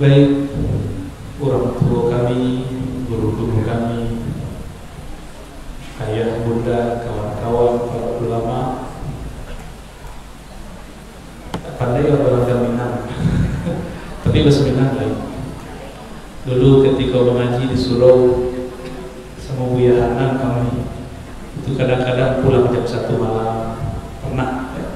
baik orang tua kami, guru-guru kami, ayah, bunda, kawan-kawan, para ulama, pandai orang Minang, tapi bahasa Minang lain. Dulu ketika mengaji di Surau sama Buya Hanan kami, itu kadang-kadang pulang jam 1 malam, pernah. Ya.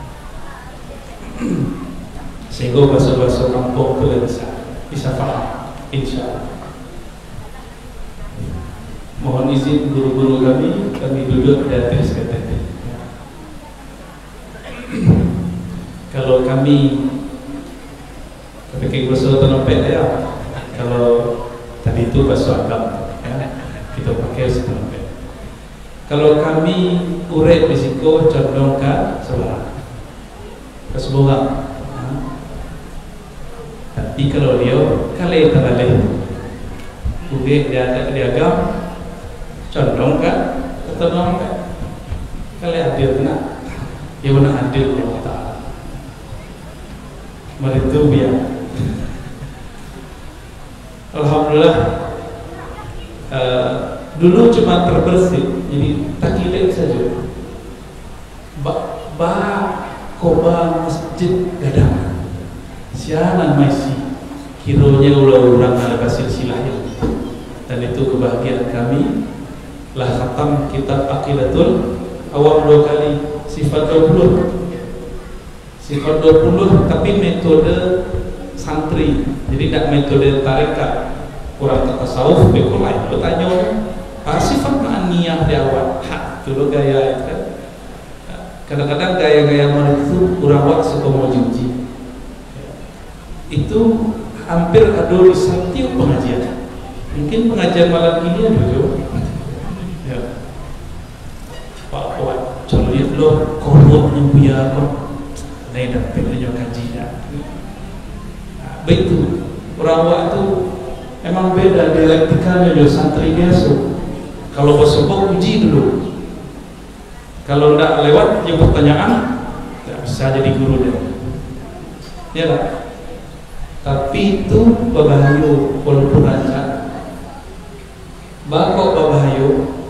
Sehingga bahasa-bahasa kampung itu bisa paham, insya Allah. Mohon izin guru-guru kami duduk di atas KTP. Kalau kami pakai bahasa tenompet ya, kalau tadi itu bahasa agam, ya, kita pakai tenompet. Kalau kami urek risiko condong ke sebelah, ke sebelah. Tapi kalau dia kali terlalu urek dia agam, condong ke tenompet. Kali adil nak, ya benar adil Allah Taala. Mari itu biar. Alhamdulillah dulu cuma terbersih, jadi takilek saja. Koba masjid gadang, sianan masih kironya ulang-ulang ada silsilah itu, dan itu kebahagiaan kami. Lah khatam kitab Aqidatul Awam 2 kali, sifat 20, tapi metode santri, jadi tidak metode tarekat. Kurang tak tasawuf beko lain. Bertanya sifat ma'aniyah di awal, dulu gaya itu kan. Kadang-kadang gaya-gaya murid itu kurang wak suka mau jujur. Itu hampir ada di setiap pengajian. Mungkin pengajian malam ini dulu. Ya. Pak Puan, coba lihat lo korupnya punya apa? Nah, dapat punya kaji dah. Begitu. Orang wak itu emang beda dialektikanya jo santri biasa. Kalau bersebut uji dulu. Kalau tidak lewat yang pertanyaan, tidak bisa jadi guru dia. Ya tak? Tapi itu berbahaya walaupun lancar. Bakok berbahaya.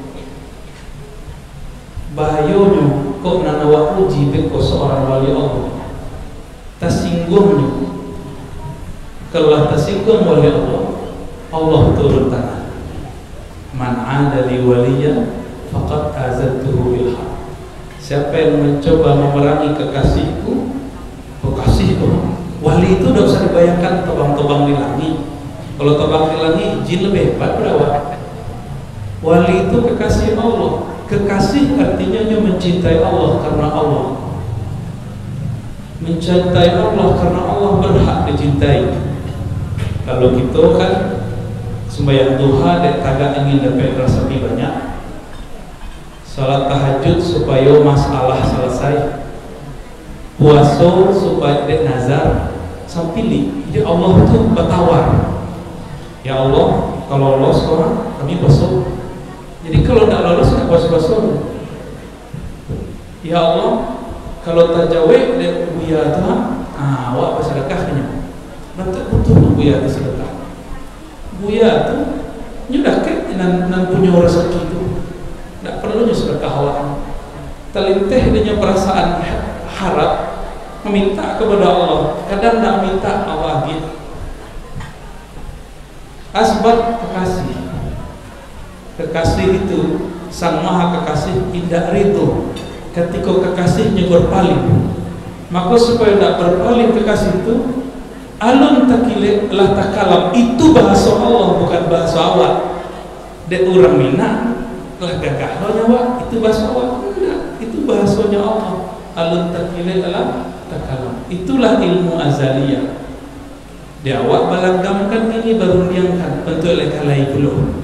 Bahayanya kok nanawa uji beko seorang wali Allah. Tersinggungnya. Kalau tersinggung wali Allah, Allah turun tangan. Man 'ada li waliya faqad azantuhu bil haq. Siapa yang mencoba memerangi kekasihku, kekasihku. Wali itu tidak usah dibayangkan tebang-tebang di langit. Kalau tebang di langit, jin lebih hebat berapa? Wali itu kekasih Allah. Kekasih artinya mencintai Allah karena Allah. Mencintai Allah karena Allah berhak dicintai. Kalau kita kan sembahyang duha dek tagak ingin dapat rezeki banyak, salat tahajud supaya masalah selesai, puasa supaya dek nazar, sampili. Jadi Allah itu bertawar. Ya Allah, kalau lolos orang kami puasa. Jadi kalau tidak lolos tidak puasa. Ya Allah, kalau tajawab dek buya Tuhan, awak bersedekahnya. Nanti betul buya itu sedekah. Buya itu nyudah ke nan punya rezeki itu. Tidak perlu sedekah awak. Terlintih dengan perasaan harap meminta kepada Allah. Kadang tidak minta awak gitu. Asbab kekasih. Kekasih itu sang maha kekasih tidak ridho ketika kekasihnya berpaling. Maka supaya tidak berpaling kekasih itu, alun takile lah takalam, itu bahasa Allah bukan bahasa awak. Dek orang Minang lah gagah nyawa itu bahasa awak. Enggak, itu bahasanya Allah. Alun takile lah takalam. Itulah ilmu azaliyah. Di awak balanggamkan ini baru diangkat bentuk leka lain dulu.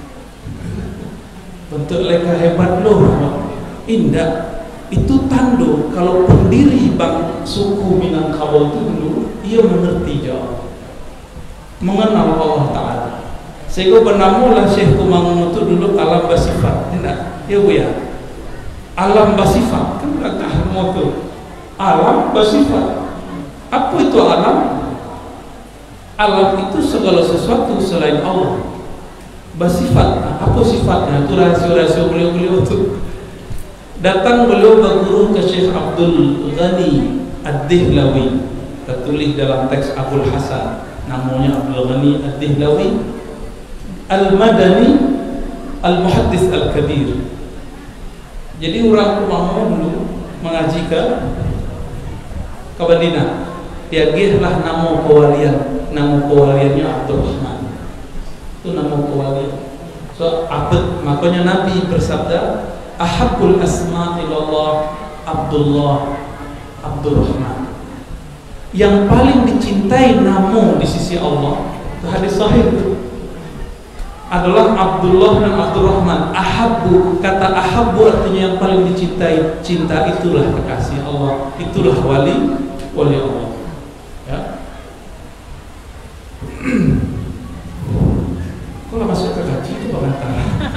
Bentuk leka hebat loh. Indah. Itu tanda kalau pendiri bang suku Minangkabau itu dulu ia mengerti jauh, mengenal Allah Ta'ala. Sehingga bernamulah Syekh Kumangun itu dulu alam bersifat. Tidak, ya bu ya, alam bersifat kan agak motor. Alam bersifat. Apa itu alam? alam itu segala sesuatu selain Allah. Bersifat, apa sifatnya? Itu rahasia-rahasia beliau itu. Datang beliau berguru ke Syekh Abdul Ghani Ad-Dihlawi, tertulis dalam teks Abul Hasan, namanya Abdul Ghani Ad-Dihlawi Al-Madani Al-Muhaddis Al-Kabir. Jadi orang rumahnya dulu mengaji ke Madinah. Dia gihlah nama kewaliannya Abdul Rahman. Itu nama kewalian. So abad, makanya Nabi bersabda, ahabbul asma ilallah Abdul Rahman. Yang paling dicintai nama di sisi Allah, itu hadis sahih itu, adalah Abdullah dan Abdul Rahman. Ahabbu, kata ahabbu artinya yang paling dicintai. Cinta itulah kekasih Allah, itulah wali Allah. Ya. Kalau masuk ke gaji itu bagaimana?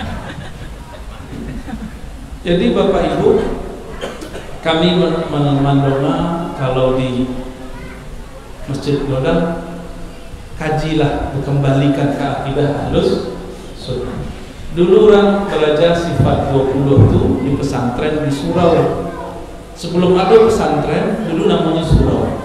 Jadi Bapak Ibu, kami mendoa kalau di Masjid Glodal, kajilah, kembalikan ke akidah Ahlus Sunnah. Dulu orang belajar sifat 20 itu di pesantren di surau. Sebelum ada pesantren, dulu namanya surau.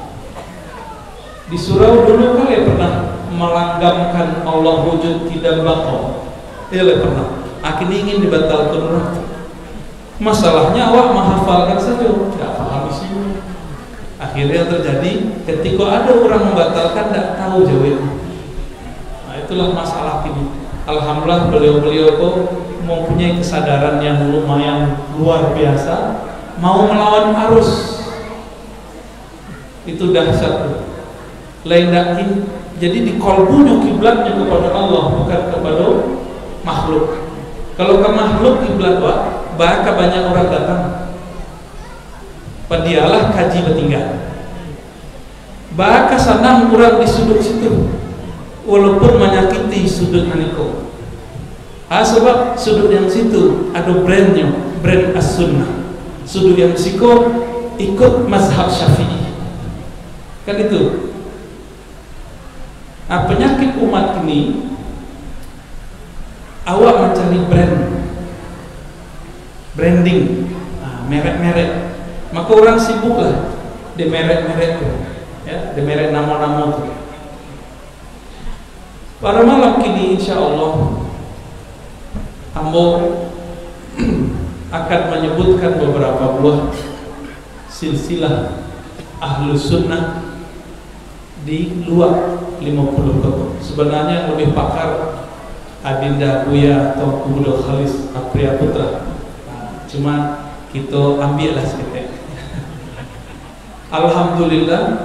Di surau dulu kalian pernah melanggamkan Allah wujud tidak bakal. Iya pernah. Akhirnya ingin dibatalkan orang. Masalahnya awak menghafalkan saja, tidak paham isinya. Akhirnya terjadi ketika ada orang membatalkan tidak tahu jawabnya. Nah itulah masalah ini. Alhamdulillah beliau-beliau kok mempunyai kesadaran yang lumayan luar biasa, mau melawan arus. Itu dahsyat. Lain dakin. Jadi di kolbunya kiblatnya kepada Allah, bukan kepada makhluk. Kalau ke makhluk kiblat bahkan banyak orang datang. Padialah kaji bertinggal. Bahkan sanang kurang di sudut situ, walaupun menyakiti sudut maniko. Sebab sudut yang situ ada brandnya, brand as-sunnah. Sudut yang siko ikut mazhab Syafi'i. Kan itu. Nah, penyakit umat ini, awak mencari branding, merek-merek. Maka orang sibuklah di merek-merek itu, ya, di merek nama-nama itu. Pada malam kini, insya Allah, Ambo akan menyebutkan beberapa buah silsilah Ahlus Sunnah di luar 50 kota. Sebenarnya lebih pakar Adinda Buya atau Abdul Khalis Apriya Putra. Cuma kita ambillah sedikit. Alhamdulillah,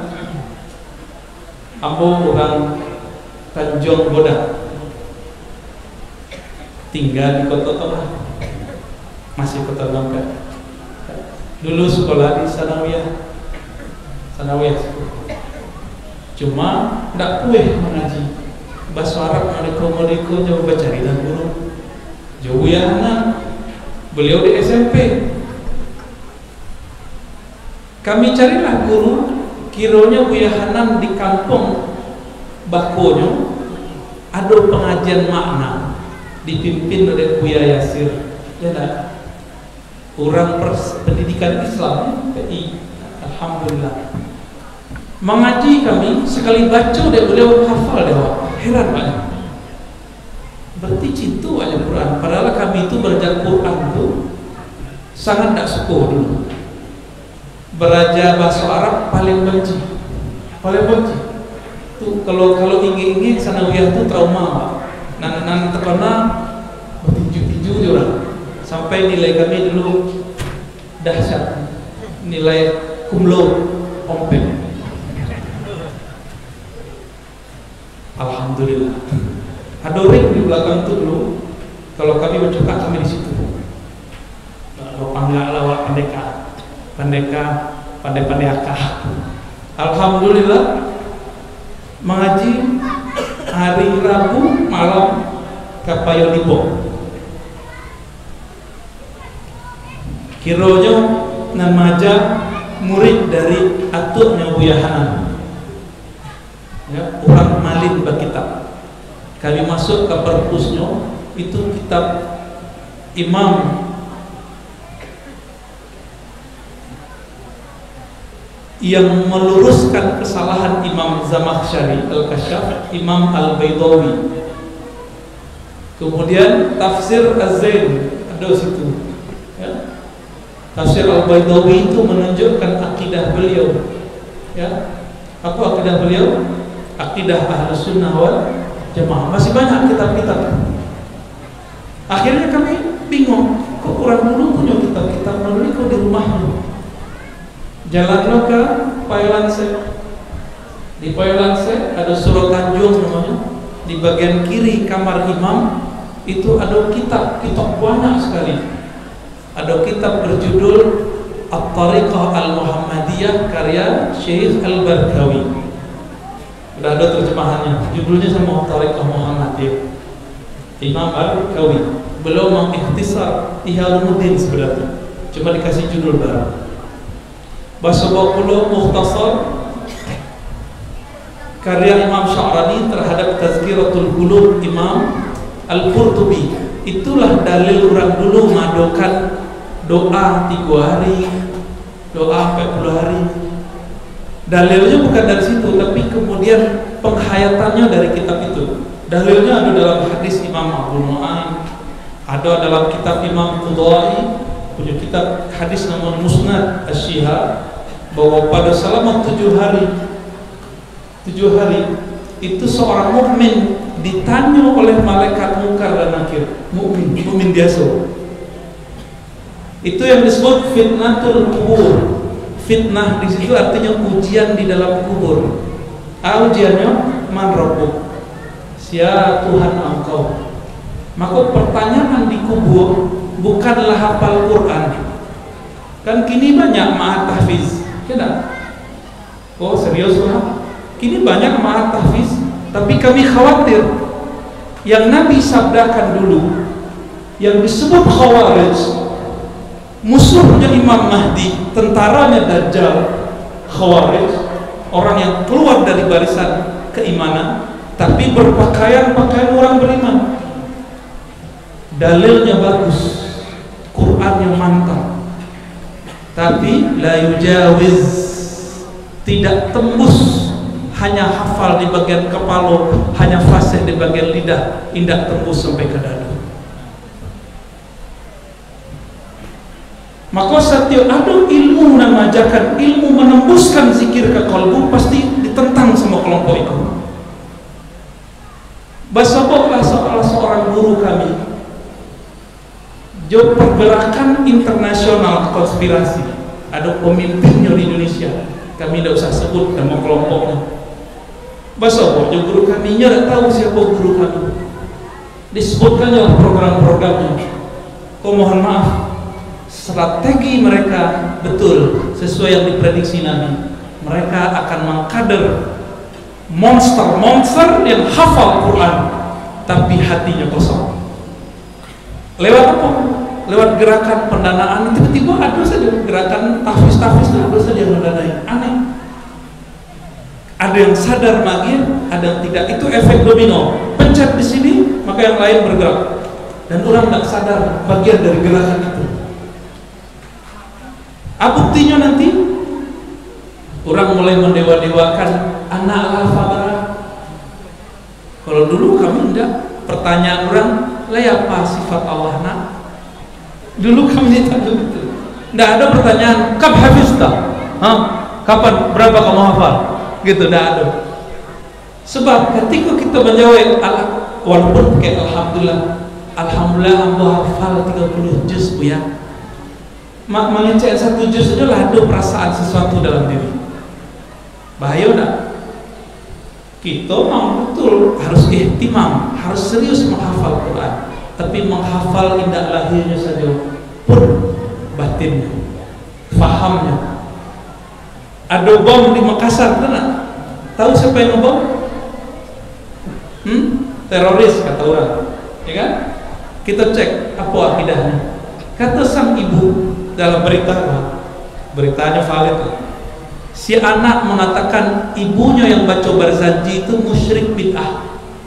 Ambo orang Tanjung Boda, tinggal di Kota Tengah, masih Kota Bangka. Dulu sekolah di Sanawiyah. Cuma tidak pueh mengaji bahasa Arab. Mereka jauh cari dan guru jauh ya anak. Beliau di SMP, kami carilah guru. Kiranya Buya Hanan di kampung Bakonya ada pengajian makna dipimpin oleh Buya Yasir. Ya tak? Orang pendidikan Islam PI. Alhamdulillah. Mengaji kami sekali baca dia beliau hafal dia. Heran banyak. Berarti cinta aja Quran. Padahal kami itu belajar Quran itu sangat tidak suka dulu. Belajar bahasa Arab paling benci. Tuh kalau ingin sanawiyah itu trauma. Nan terkena tinju juga. Sampai nilai kami dulu dahsyat. Nilai kumlo ompeng. Alhamdulillah. Ada ring di belakang itu dulu. Kalau kami mencoba kami di situ. Kalau panggil lawak pandai-pandaiaka. Alhamdulillah, mengaji hari Rabu malam Kapayo Lipo. Kironya namaja murid dari atuknya Buya Hanan. ya, urang malin ba kitab. Kami masuk ke perpusnya, itu kitab Imam yang meluruskan kesalahan Imam Zamakhsyari Al-Kasyaf, Imam Al-Baydawi. Kemudian tafsir Az-Zain ada situ, ya. Tafsir Al-Baydawi itu menunjukkan akidah beliau, ya. Apa akidah beliau? Akidah Ahlus Sunnah wal Jamaah. Masih banyak kitab-kitab. Akhirnya kami bingung, kok orang dulu punya kitab-kitab lalu kok di rumahnya. Jalanlah ke Pailanse. Di Pailanse ada Surau Tanjung namanya. Di bagian kiri kamar imam itu ada kitab banyak sekali. Ada kitab berjudul At-Tariqah Al-Muhammadiyah karya Syekh Al-Barkawi. Sudah ada terjemahannya. Judulnya sama At-Tariqah Muhammadiyah. Imam Al-Barkawi belum mengikhtisar Ihya'ul-Muddin sebenarnya. Cuma dikasih judul baru. Bahasa Bakulo Mukhtasar karya Imam Sya'rani terhadap Tazkiratul Qulub Imam Al-Qurtubi. Itulah dalil orang dulu madokan doa 3 hari, doa 40 hari. Dalilnya bukan dari situ, tapi kemudian penghayatannya dari kitab itu. Dalilnya ada dalam hadis Imam Abu Nu'aim, ada dalam kitab Imam Qudai, punya kitab hadis nama Musnad Asy-Syihab, bahwa pada selama 7 hari itu seorang mukmin ditanya oleh malaikat Munkar dan Nakir. Mukmin biasa. Itu yang disebut fitnatul kubur. Fitnah di situ artinya ujian di dalam kubur. Ujiannya man rabbuk, sia Tuhan engkau. Maka pertanyaan di kubur bukanlah hafal Quran. Kan kini banyak ma'at tahfiz, tidak? Oh serius lah. Kini banyak ma'at tahfiz, tapi kami khawatir yang Nabi sabdakan dulu, yang disebut Khawarij, musuhnya Imam Mahdi, tentaranya Dajjal. Khawarij, orang yang keluar dari barisan keimanan, tapi berpakaian orang beriman. Dalilnya bagus, Qurannya mantap, tapi la yujawiz, tidak tembus, hanya hafal di bagian kepala, hanya fasih di bagian lidah, tidak tembus sampai ke dada. Maka setiap ada ilmu yang mengajarkan, ilmu menembuskan zikir ke kalbu, pasti ditentang sama kelompok itu. Basaboklah salah seorang guru kami, jo pergerakan internasional konspirasi, ada pemimpinnya di Indonesia, kami tidak usah sebut nama kelompoknya. Basabok jo guru kami, tidak tahu siapa guru kami, disebutkannya program-programnya. Kau mohon maaf, strategi mereka betul sesuai yang diprediksi Nabi. Mereka akan mengkader monster yang hafal Quran tapi hatinya kosong. Lewat apa? Lewat gerakan pendanaan. Tiba-tiba ada saja gerakan tahfiz ada saja yang mendanai. Aneh. Ada yang sadar magir, ada yang tidak. Itu efek domino. Pencet di sini, maka yang lain bergerak. Dan orang tidak sadar bagian dari gerakan itu. Buktinya nanti orang mulai mendewa-dewakan anak al-Fatihah. Kalau dulu kami tidak. Pertanyaan orang, apa sifat Allah nak? Dulu kami tidak begitu. Tidak ada pertanyaan, kab hafizta? Kapan? Berapa kamu hafal? Gitu, tidak ada. Sebab ketika kita menjawab, walaupun kayak Alhamdulillah hamba hafal 30 juz bu ya. Mengecek 1 juz adalah ada perasaan sesuatu dalam diri. Bahaya tidak? Kita mau betul harus ihtimam, harus serius menghafal Quran, tapi menghafal indah lahirnya saja pun batinnya, fahamnya. Ada bom di Makassar, benar? Tahu siapa yang ngebom? Teroris kata orang, ya kan? Kita cek apa akidahnya. Kata sang ibu dalam beritanya valid. Si anak mengatakan ibunya yang baca Barzanji itu musyrik bid'ah.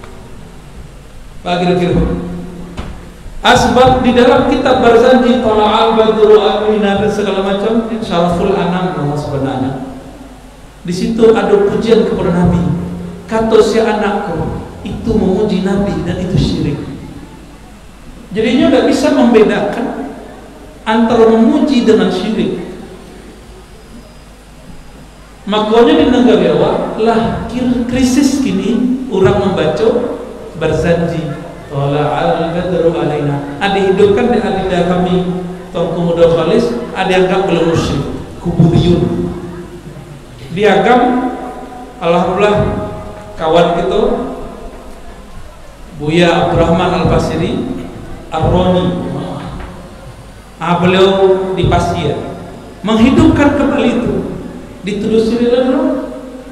Pak kira-kira. Asbab di dalam kitab Barzanji Tala'al Badru Al-Minar dan segala macam Syaraful Anam nama sebenarnya. Di situ ada pujian kepada Nabi. Kata si anakku itu memuji Nabi dan itu syirik. Jadinya tidak bisa membedakan antara memuji dengan syirik. Makanya di negara Jawa lah krisis kini orang membaca Barzanji Tala'al Badru alaina. Ada hidupkan di adida kami Tuan Pemuda Khalis, ada yang anggap belum musyrik, kuburiyun. Diagam alhamdulillah kawan kita Buya Abdurrahman Al-Basri Ar-Roni, beliau di Pasir menghidupkan kembali itu, ditelusuri dulu.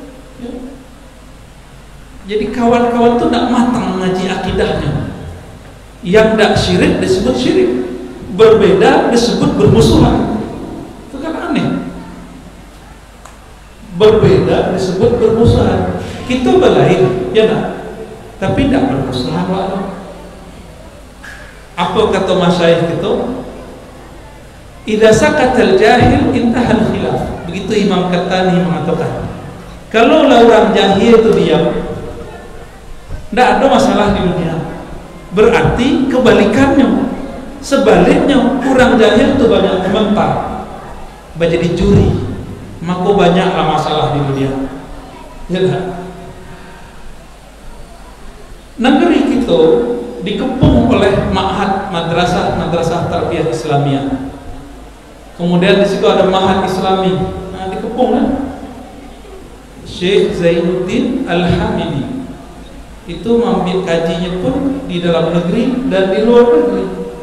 Jadi kawan-kawan itu tidak matang mengaji akidahnya. Yang tidak syirik disebut syirik, berbeda disebut bermusuhan. Itu kan aneh. Berbeda disebut bermusuhan. Kita berlain, ya nak? Tapi tidak bermusuhan lah. Apa kata masyayikh itu? Idza sakatal jahil intahal khilaf. Begitu Imam Qattani mengatakan. Kalau orang jahil itu diam, tidak ada masalah di dunia. Berarti kebalikannya, sebaliknya orang jahil itu banyak komentar, menjadi juri, maka banyaklah masalah di dunia. Ya tak? Negeri kita dikepung oleh ma'had madrasah tarbiyah Islamiyah. Kemudian di situ ada ma'had Islami. Nah, dikepung kan? Syekh Zainuddin Al-Hamidi itu mengambil kajinya pun di dalam negeri dan di luar negeri.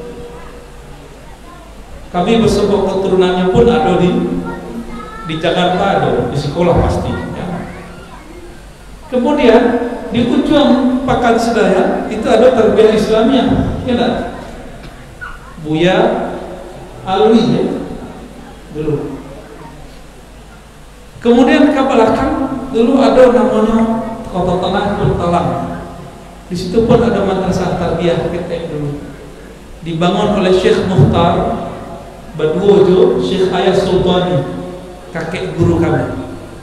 Kami bersama keturunannya pun ada di Jakarta, ada di sekolah pasti ya. Kemudian di ujung Pakan Sedaya itu ada tarbiyah Islamiyah, ya tak? Buya Alwi ya, dulu. Kemudian ke belakang dulu ada namanya Kota Tengah Talang. Di situ pun ada madrasah tarbiyah ketek dulu. Dibangun oleh Syekh Muhtar Badwojo, Syekh Ayah Sultani, kakek guru kami.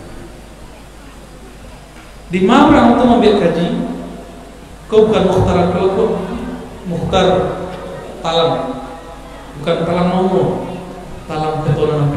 Di Marang itu ambil kaji. Kau bukan Muhtar Al-Qalab, Muhtar Talang, bukan Talang Nomo, Talang Keturunan.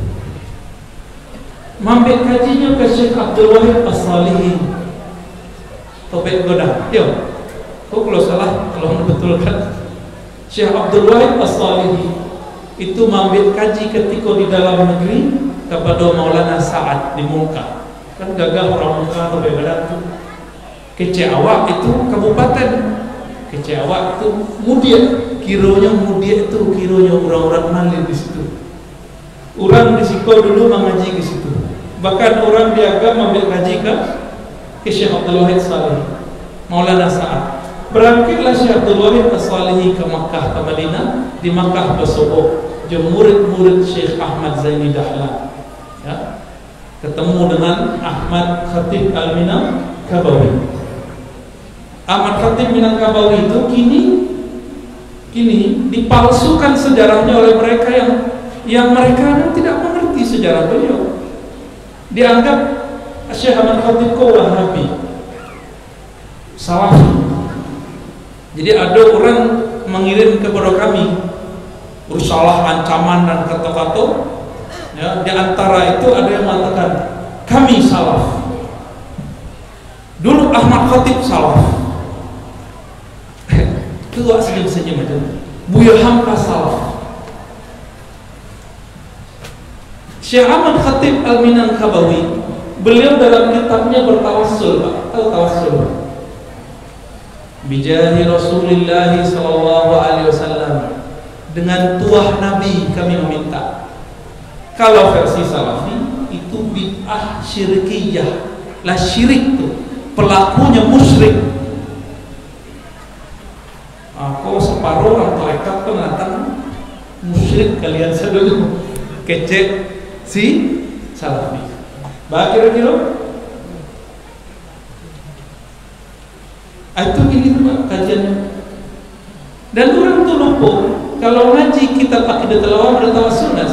Mambil kajinya ke Syekh Abdul Wahid As-Salihi, Topik Godang. Yo, kau kalau salah, kalau membetulkan Syekh Abdul Wahid As-Salihi itu mambil kaji ketika di dalam negeri kepada Maulana Sa'ad di Muka. Kan gagah orang Muka atau Bebadan itu. Kecewa itu kabupaten, Kecewa itu Mudia, kironya Mudia itu kironya orang-orang Mali di situ. Orang di situ dulu mengaji di situ. Bahkan orang diagam ambil kaji ke Syekh Abdul Wahid As-Salihi, Maulana Sa'ad. Berangkatlah Syekh Abdul Wahid As-Salihi ke Makkah, ke Madinah. Di Makkah bersobok murid-murid Syekh Ahmad Zaini Dahlan ya, ketemu dengan Ahmad Khatib Al-Minangkabawi. Ahmad Khatib Minangkabawi itu kini dipalsukan sejarahnya oleh mereka yang mereka tidak mengerti sejarah beliau. Dianggap Syekh Ahmad Khatib kau Wahabi, Salafi. Jadi ada orang mengirim kepada kami risalah ancaman dan kata-kata ya, di antara itu ada yang mengatakan kami salaf, dulu Ahmad Khatib salaf. Itu senyum-senyum aja. Buya Hamka salaf. Syekh Ahmad Khatib Al-Minangkabawi, beliau dalam kitabnya bertawassul, Pak. Tahu tawassul? Bijahi Rasulullah sallallahu alaihi wasallam, dengan tuah Nabi kami meminta. Kalau versi Salafi itu bid'ah syirkiyah, lah syirik tuh, pelakunya musyrik. Aku separuh orang tarekat tuh datang musyrik kalian dulu, kecek si Salafi. Bah kira-kira itu ini tuh kajiannya. Dan orang tuh lupa kalau ngaji kitab Aqidatul Awam dan Tawassunnah,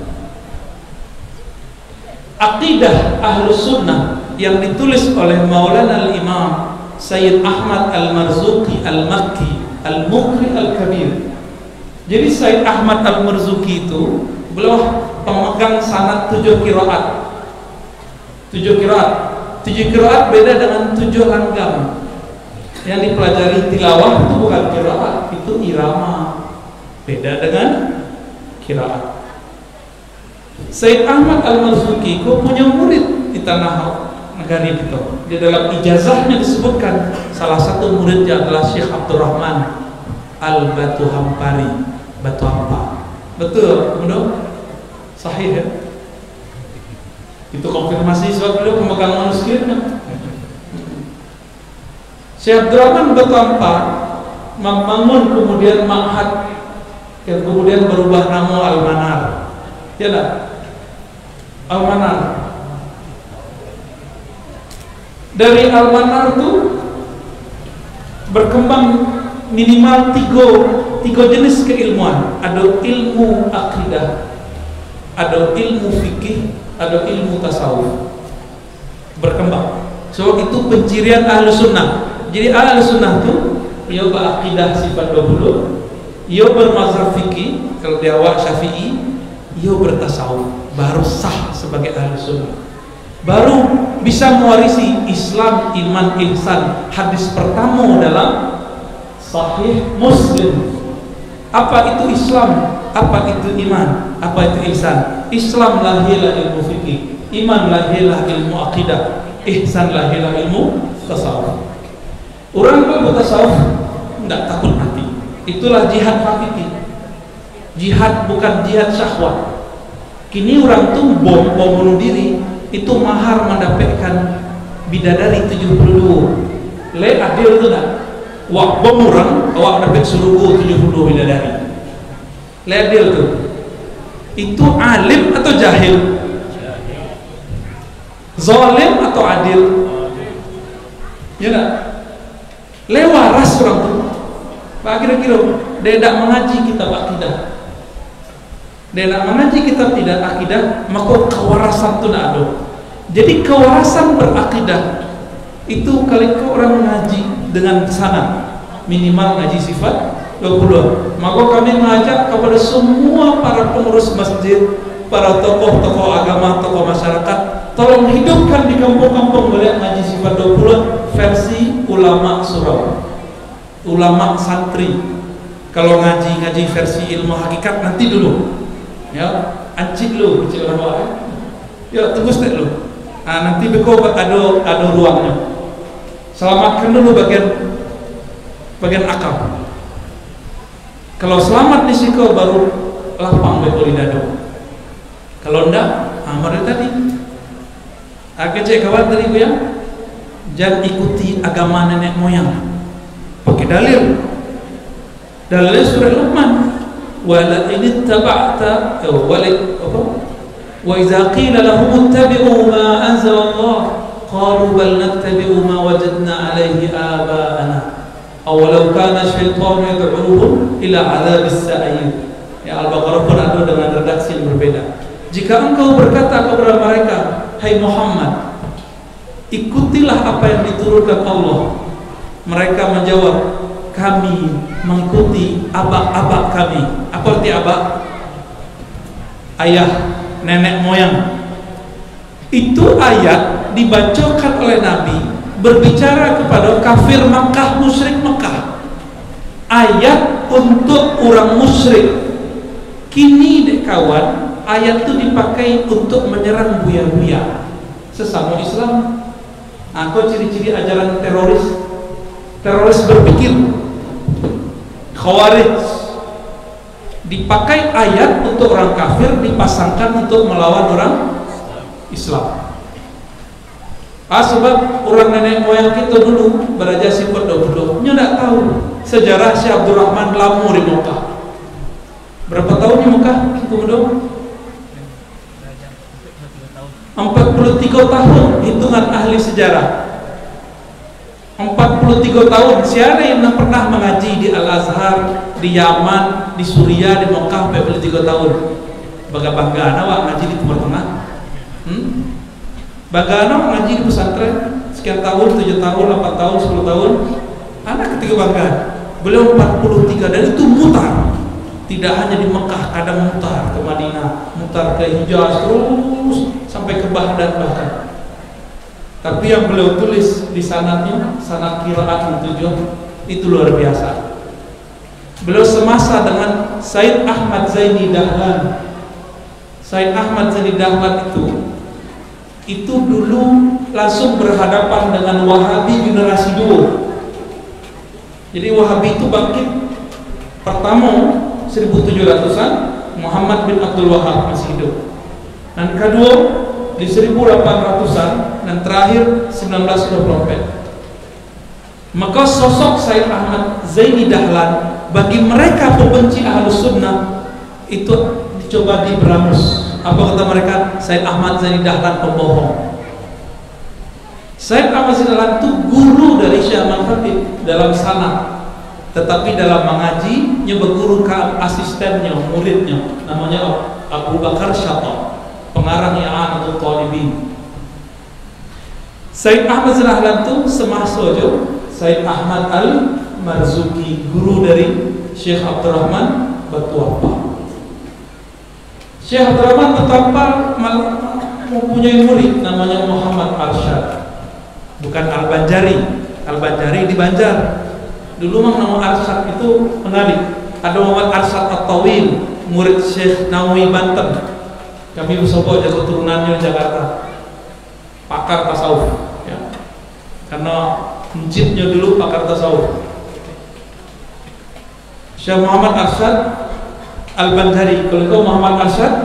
Aqidah Ahlus Sunnah yang ditulis oleh Maulana Al-Imam Sayyid Ahmad Al-Marzuqi Al-Makki Al-Muqri Al-Kabir. Jadi Sayyid Ahmad Al-Marzuqi itu beliau pemegang sanad 7 qiraat. 7 qiraat beda dengan 7 langgam. Yang dipelajari tilawah itu bukan qiraat, itu irama. Beda dengan qiraat. Sayyid Ahmad Al-Marzuqi punya murid di tanah negari itu. Di dalam ijazahnya disebutkan salah satu muridnya adalah Syekh Abdurrahman Al-Batu Hampari, Batu Hampa. Betul, benar? Sahih ya? Itu konfirmasi sebab beliau pemegang manuskripnya. Syekh Abdurrahman Batu Hampa membangun kemudian ma'had yang kemudian berubah nama Al-Manar. Ya tak? Al-Manar. Dari Al-Manar itu berkembang minimal tiga jenis keilmuan. Ada ilmu akidah, ada ilmu fikih, ada ilmu tasawuf. Berkembang. So itu pencirian Ahlus Sunnah. Jadi Ahlus Sunnah itu ia berakidah sifat 20, ia bermazhab fikih kalau dia awak Syafi'i, ia bertasawuf, baru sah sebagai Ahlus Sunnah. Baru bisa mewarisi Islam, iman, ihsan. Hadis pertama dalam Sahih Muslim. Apa itu Islam? Apa itu iman? Apa itu ihsan? Islam lahirlah ilmu fikih, iman lahirlah ilmu akidah, ihsan lahirlah ilmu tasawuf. Orang kalau bertasawuf tidak takut mati. Itulah jihad hakiki. Jihad bukan jihad syahwat. Kini orang tuh bom bunuh diri itu mahar mendapatkan bidadari 72. Le adil tu tak? Wak bom orang awak dapat suruh 72 bidadari. Le adil tu. Itu alim atau jahil? Zalim atau adil? Ya tak? Le waras orang tu. Kira-kira dia tidak mengaji kitab akidah. Dia tidak mengaji kitab tidak akidah, maka kewarasan itu tidak ada. Jadi kewarasan berakidah itu kali orang mengaji dengan sana minimal ngaji sifat 20. Maka kami mengajak kepada semua para pengurus masjid, para tokoh-tokoh agama, tokoh masyarakat, tolong hidupkan di kampung-kampung boleh ngaji sifat 20 versi ulama surau, ulama santri. Kalau ngaji versi ilmu hakikat nanti dulu. Ya, ancik lu kecil orang. Ya, tunggu sedikit lu. Nanti beko ada ruangnya. Selamatkan dulu bagian akal. Kalau selamat di situ baru lapang beko di dado. Kalau enggak, mari tadi. Cek kawan tadi ya. Jangan ikuti agama nenek moyang. Pakai dalil. Dalil surah Luqman. Wala in ittaba'ta wa idza qila lahum ittabi'u ma anzala Allah qalu bal nattabi'u ma wajadna 'alayhi aba'ana aw law kana asy-syaitanu yad'uhum ila 'adzabis sa'ir. Ya, Al-Baqarah pun ada dengan redaksi yang berbeda. Jika engkau berkata kepada mereka, hai Muhammad, ikutilah apa yang diturunkan Allah, mereka menjawab, kami mengikuti abak-abak kami. Apa arti abak? Ayah, nenek moyang. Itu ayat dibacakan oleh Nabi berbicara kepada kafir Makkah, musyrik Makkah. Ayat untuk orang musyrik. Kini dek kawan, ayat itu dipakai untuk menyerang buya-buya sesama Islam. Kau ciri-ciri ajaran teroris berpikir, Khawarij. Dipakai ayat untuk orang kafir, dipasangkan untuk melawan orang Islam. Sebab orang nenek moyang kita dulu beraja sifat 20. Nya tidak tahu sejarah Syekh Abdurrahman lama di Mekah. Berapa tahun di Mekah kita berdua? 43 tahun hitungan ahli sejarah. 43 tahun. Siapa yang pernah mengaji di Al-Azhar, di Yaman, di Suriah, di Mekah 43 tahun? Bangga-bangga awak ngaji di Timur Tengah. Bangga awak ngaji di pesantren sekian tahun, 7 tahun, 8 tahun, 10 tahun. Anak ketika bangga. Beliau 43 dan itu mutar. Tidak hanya di Mekah, kadang mutar ke Madinah, mutar ke Hijaz, terus sampai ke Baghdad bahkan. Tapi yang beliau tulis di sanadnya, sanad qiraat yang 7, itu luar biasa. Beliau semasa dengan Said Ahmad Zaini Dahlan. Said Ahmad Zaini Dahlan itu dulu langsung berhadapan dengan Wahabi generasi 2. Jadi Wahabi itu bangkit pertama 1700-an, Muhammad bin Abdul Wahab masih hidup. Dan kedua di 1800-an dan terakhir 1924. Maka sosok Said Ahmad Zaini Dahlan bagi mereka pembenci Ahlus Sunnah itu dicoba diberangus. Apa kata mereka? Said Ahmad Zaini Dahlan pembohong. Said Ahmad Zaini Dahlan itu guru dari Syekh Ahmad Khatib dalam sanad, tetapi dalam mengaji dia berguru ke asistennya, muridnya, namanya Abu Bakar Syatah, pengarang I'anatul Talibin. Said Ahmad Zaini Dahlan itu semasojo Said Ahmad Al-Marzuki, guru dari Syekh Abdurrahman Batu Wapa. Syekh Abdurrahman Batu Wapa mempunyai murid namanya Muhammad Arsyad, bukan Al-Banjari. Al-Banjari di Banjar. Dulu mah nama Arsyad itu menarik. Ada Muhammad Arsyad At-Tawil, murid Syekh Nawawi Banten. Kami bersobo jago turunannya di Jakarta, pakar tasawuf ya. Karena masjidnya dulu pakar tasawuf. Syekh Muhammad Arsyad Al-Banjari. Kalau itu Muhammad Arsyad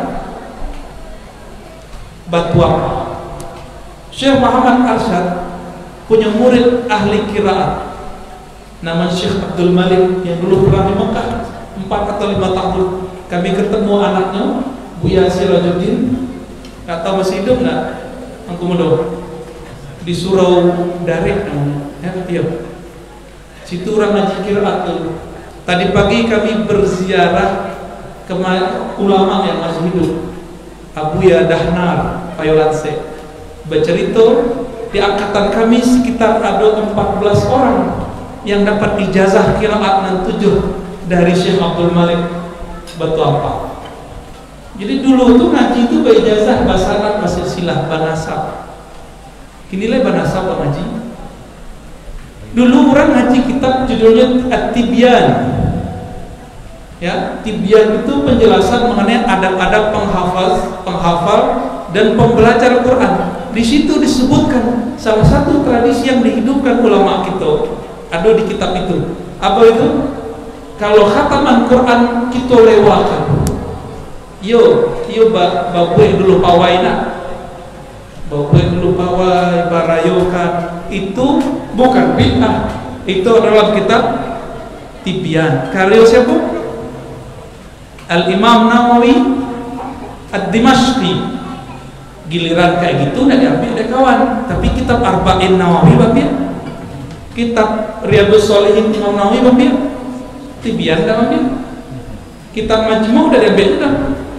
Batu Wapa. Syekh Muhammad Arsyad punya murid ahli qiraat nama Syekh Abdul Malik yang dulu pernah di Mekah 4 atau 5 tahun. Kami ketemu anaknya Buya Sirajuddin, kata masih hidup nggak? Angku mudo di Surau Darek namanya, ya, situ orang ngaji qiraat tuh. Tadi pagi kami berziarah ke ulama yang masih hidup, Abuya Dahnar Payolanse. Bercerita di angkatan kami sekitar ada 14 orang yang dapat ijazah qiraat dan 7 dari Syekh Abdul Malik Batu Wapa. Jadi dulu tuh ngaji itu berijazah bahasa Arab, bahasa silah, bahasa. Kini lah bahasa apa ngaji? Dulu orang ngaji kitab judulnya At-Tibyan. Ya, Tibyan itu penjelasan mengenai adab-adab penghafal dan pembelajar Quran. Di situ disebutkan salah satu tradisi yang dihidupkan ulama kita. Ada di kitab itu. Apa itu? Kalau khataman Quran kita lewatkan. Yo babu yang dulu pawai nak. Babu yang dulu pawai barayokan itu bukan bid'ah. Itu adalah kitab Tibyan. Karya siapa? Al-Imam Nawawi Ad-Dimashqi. Giliran kayak gitu nggak diambil ada kawan. Tapi kitab Arba'in Nawawi bapak, kitab Riyadhus Shalihin Imam Nawawi bapak, Tibyan dah bapak, kitab Majmu' udah diambil dah.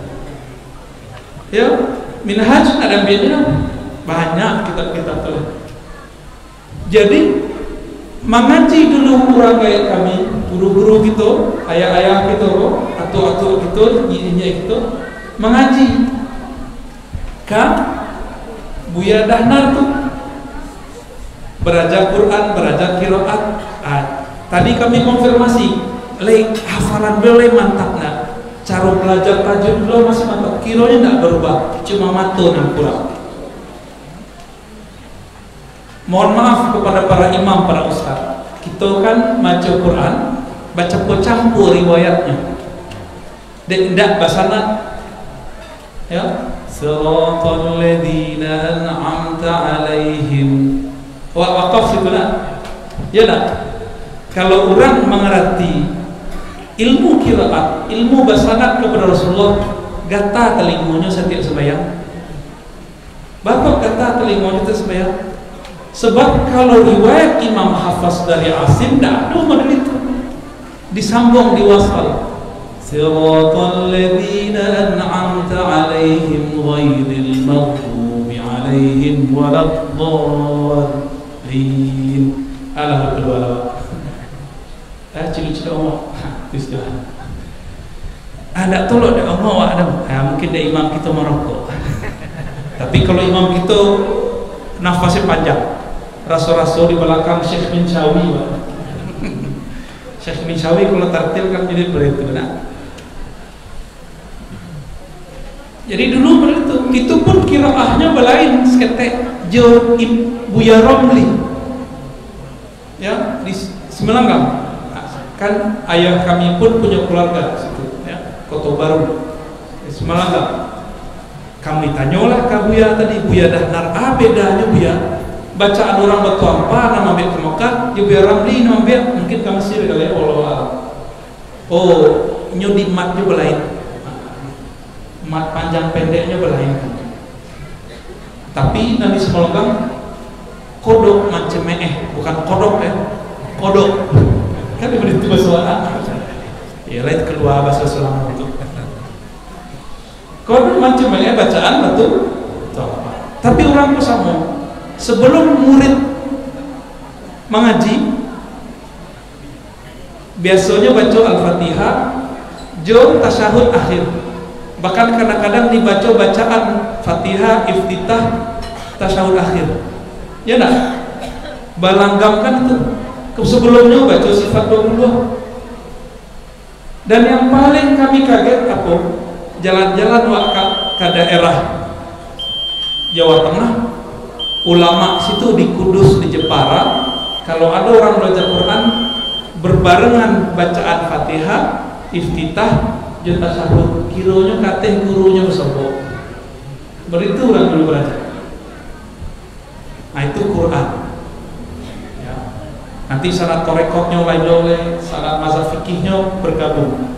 Ya, Minhaj ada ambilnya banyak kitab-kitab tuh. Jadi mengaji dulu orang kayak kami, guru-guru gitu, ayah-ayah gitu, atu-atu gitu, nyinya gitu, mengaji. Kan Buya Dahnar tuh belajar Quran, belajar qiraat. Tadi kami konfirmasi, hafalan beliau mantap nak. Cara belajar tajwid beliau masih mantap, kironya tidak berubah, cuma matun yang kurang. Mohon maaf kepada para imam, para ustaz, kita kan baca Quran, baca campur riwayatnya, dan tidak basana, ya. Siratal ladzina an'amta 'alaihim. Waqaf itu nak, ya nak. Kalau orang mengerti ilmu qiraat, ilmu basanad kepada Rasulullah, gata telingunya setiap sembahyang. Bapak kata telinga kita supaya, sebab kalau riwayat Imam Hafaz dari Asim tidak ada model itu, disambung di wasal. Siratal ladzina an'amta 'alaihim ghairil maghdubi 'alaihim waladdallin. Alah kedua. Cili-cili Allah. Bismillah. Ada tolong dia Allah ada. Mungkin dia imam kita merokok. Tapi kalau imam kita nafasnya panjang. Rasul-rasul di belakang Syekh Minshawi. Syekh Minshawi kalau tartil kan jadi begitu, benar. Jadi dulu begitu. Itu pun qiraahnya belain seketek jo Buya Romli. Ya, di Semelanggam. Kan ayah kami pun punya keluarga di situ, ya, Kota Baru, di Semelanggam. Kami tanyalah ke Buya tadi, Buya Dahnar, bedanya Buya? Bacaan orang batu apa nama bek ke Mekah, ya Buya Ramli nama bek, mungkin kamu sih kali ya Allah. Oh, nyudi matnya belain, mat panjang pendeknya belain. Tapi nanti Semelanggam kodok macam bukan kodok ya, kodok. Kan begitu bahasa Arab. Ya lain kedua bahasa Selama itu. Kodok macam bacaan betul. Tapi orang itu sama. Sebelum murid mengaji, biasanya baca Al-Fatihah, jo tasyahud akhir. Bahkan kadang-kadang dibaca bacaan Fatihah, iftitah, tasyahud akhir. Ya enggak? Balanggam kan itu. Sebelumnya baca sifat 22. Dan yang paling kami kaget apa? Jalan-jalan ke daerah Jawa Tengah, ulama situ di Kudus, di Jepara, kalau ada orang belajar Quran berbarengan bacaan Fatihah, iftitah, jeung tasyahud, kironya kateh gurunya besobo. Begitu orang dulu belajar. Nah itu Quran. Ya. Nanti syarat torekotnya oleh syarat mazhab fikihnya bergabung.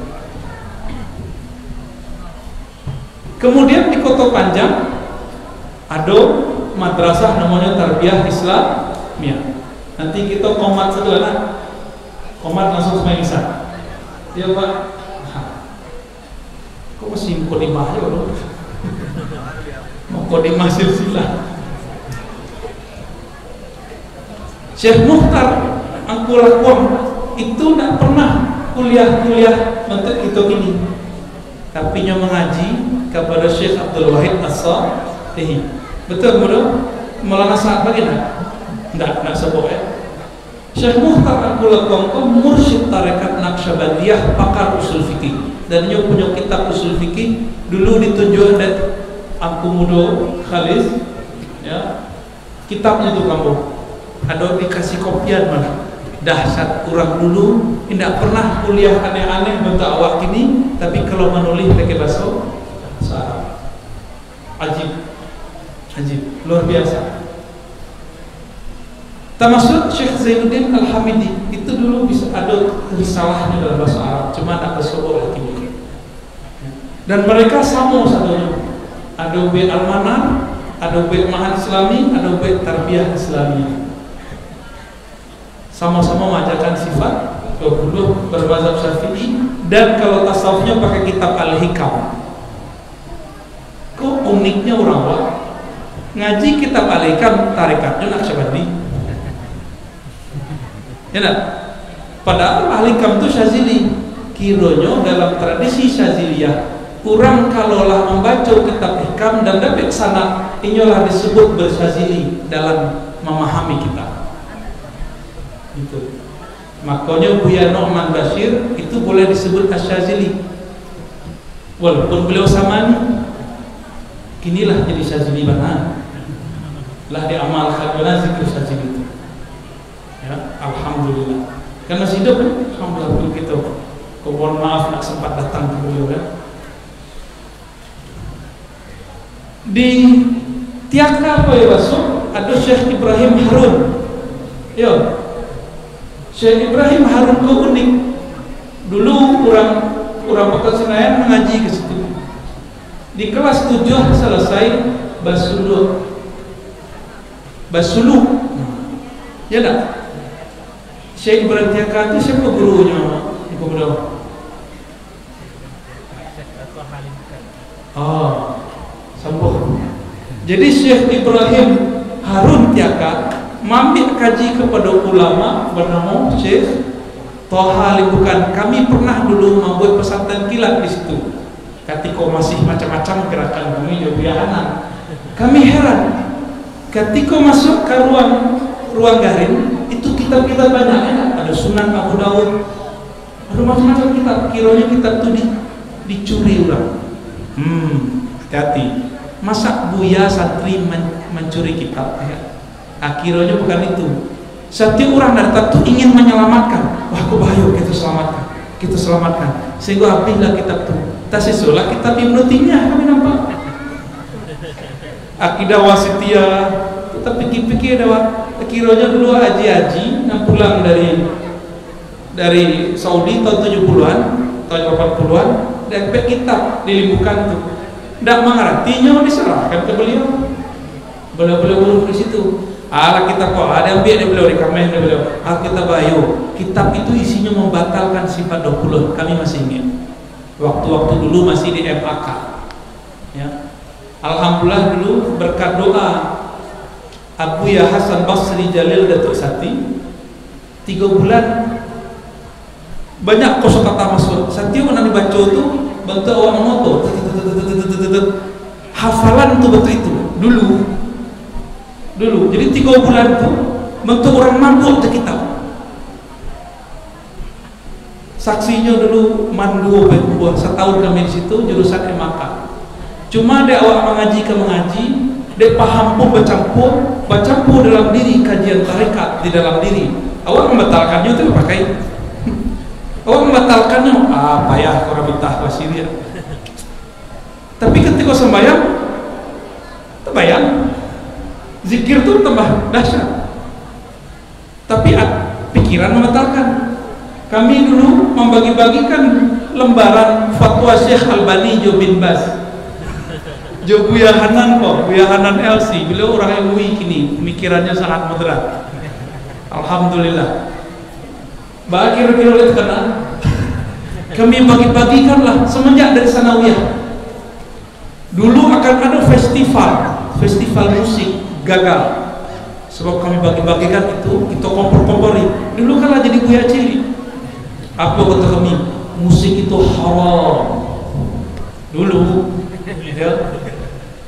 Kemudian di Kota Panjang ada madrasah namanya Tarbiyah Islamiyah. Nanti kita komat setelah komat langsung sama bisa. Ya Pak. Kok masih kodimah ya loh? Mau kodimah silsilah. Syekh Muhtar Angkulakwam itu tidak pernah kuliah untuk itu gini. Tapi nya mengaji kepada Syekh Abdul Wahid As-Salihi. Betul mudah? Maulana Sa'ad bagaimana? Tidak sebut ya. Syekh Muhtar Angkulakwam itu mursyid tarekat Naqsyabandiyah, pakar usul fikih. Dan dia punya kitab usul fikih dulu ditunjuk oleh Aku Mudo Khalis, ya. Kitabnya itu kamu ada dikasih kopian mana? Dahsyat kurang dulu tidak pernah kuliah aneh-aneh bentuk awak ini, tapi kalau menulis pakai bahasa Arab. Ajib, luar biasa. Termasuk Syekh Zainuddin Al-Hamidi itu dulu bisa ada risalahnya dalam bahasa Arab, cuma tak bersobor lagi. Dan mereka sama satunya. Ada bait Al-Manar, ada bait Ma'had Islami, ada bait Tarbiyah Islami. Sama-sama mengajarkan sifat 20 bermazhab Syafi'i, dan kalau tasawufnya pakai kitab Al-Hikam. Kok uniknya orang Arab ngaji kitab Al-Hikam tarikatnya Naqsyabandi. Ya enggak? Padahal Al-Hikam itu Syazili. Kironya dalam tradisi Syaziliyah, kurang kalaulah membaca kitab Hikam dan dapat sana, inilah disebut bersyazili dalam memahami kitab. Itu. Makanya Buya Nu'man Bashir itu boleh disebut Asyazili. Walaupun beliau samani, kinilah jadi Syazili benar. Lah diamalkan oleh zikir Syazili itu. Ya, alhamdulillah. Karena hidup kan, alhamdulillah kita. Mohon maaf nak sempat datang ke beliau kan. Di Tiaka apa ya Rasul? Ada Syekh Ibrahim Harun. Yo. Syekh Ibrahim Harun itu unik. Dulu orang Pekan Senayan mengaji ke situ. Di kelas 7 selesai Basunda. Basulu. Ya enggak? Syekh Ibrahim Tiaka itu siapa gurunya di Komodo? Sambung. Jadi Syekh Ibrahim Harun Tiaka mampir kaji kepada ulama bernama Syekh Toha Limbukan. Kami pernah dulu membuat pesantren kilat di situ. Ketika masih macam-macam gerakan kami Jobianan. Kami heran. Ketika masuk ke ruang garing, itu kitab-kitab banyak ya. Ada Sunan Abu Dawud, ada macam-macam kitab. Kiranya kitab itu dicuri orang. Hati-hati. Masa Buya santri mencuri kitab ya? Akhirnya bukan itu. Setiap orang datang tuh ingin menyelamatkan. Wah, kok bahaya kita selamatkan. Sehingga habislah kitab itu. Tasisulah kitab Ibnu Taimiyah kami nampak. Akidah Wasitiyah. Kita pikir-pikir dah. Akhirnya dulu haji yang pulang dari Saudi tahun 70-an, tahun 80-an, dan kitab dilimbukan tuh. Tidak mengertinya diserahkan ke beliau. Beliau di situ. Ala kitab kok ada ambil dari beliau, rekamnya dari beliau. Alkitab Bayu. Kitab itu isinya membatalkan sifat 20. Kami masih ingat. Waktu-waktu dulu masih di MAK. Ya. Alhamdulillah dulu berkat doa Abu Ya Hasan Basri Jalil Datuk Sati 3 bulan banyak kosakata masuk. Setiap pernah dibaca itu bentuk orang moto hafalan tuh bentuk itu dulu. Jadi 3 bulan itu bentuk orang mabuk ke kitab. Saksinya dulu mandu buat setahun kami di situ jurusan MAK. Cuma ada awak mengaji, dia paham pun bercampur dalam diri kajian tarekat di dalam diri. Awak membatalkannya itu pakai. Awak membatalkannya payah korang betah wasiria. Tapi ketika sembahyang terbayang zikir itu tambah dahsyat. Tapi pikiran membatalkan. Kami dulu membagi-bagikan lembaran fatwa Syekh Albani Jo bin Bas. Jo Buya Hanan kok, Buya Hanan LC. Beliau orang MUI kini, pemikirannya sangat moderat. Alhamdulillah. Kira-kira oleh karena kami bagi-bagikanlah semenjak dari sanawiyah. Dulu akan ada festival musik gagal. Sebab kami bagi-bagikan itu, kita kompor-kompori. Dulu kan jadi Buya Cili. Apa kata kami? Musik itu haram. Dulu ya.